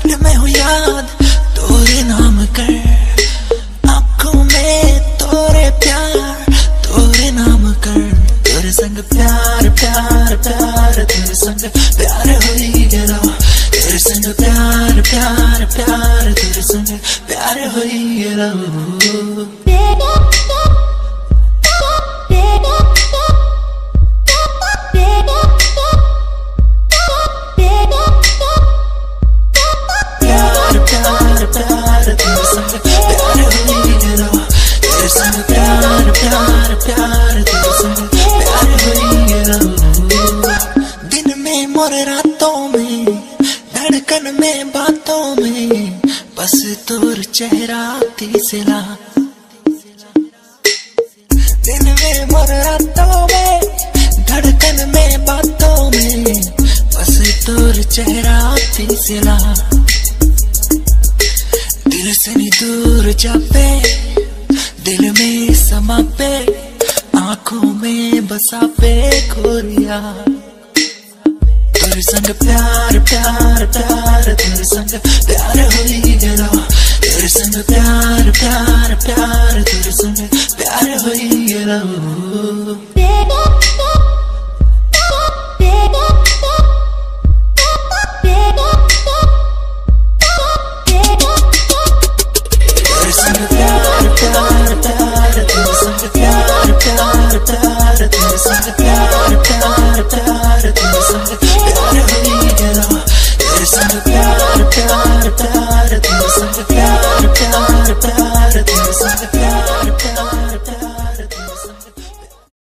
मन में हो याद तोरे नाम कर, आंखों में तोरे प्यार तोरे नाम कर। तेरे संग प्यार प्यार प्यार तेरे संग प्यार होई गेला, तेरे संग प्यार प्यार प्यार तेरे संग प्यार होई गेला। दिन में मोर रातों में धड़कन में बातों में बस तोर चेहरा तीसला। दिन में मोर रातों में धड़कन में बातों में बस तोर चेहरा तीसला। दिल से नहीं दूर जापे दिल में समा पे, आंखों में बसा पे गोरिया। तेरे संग प्यार प्यार प्यार तेरे संग प्यार होई गेला, तेरे संग प्यार प्यार प्यार तेरे संग प्यार होई गेला। There's something प्यार प्यार प्यार तेरे संग प्यार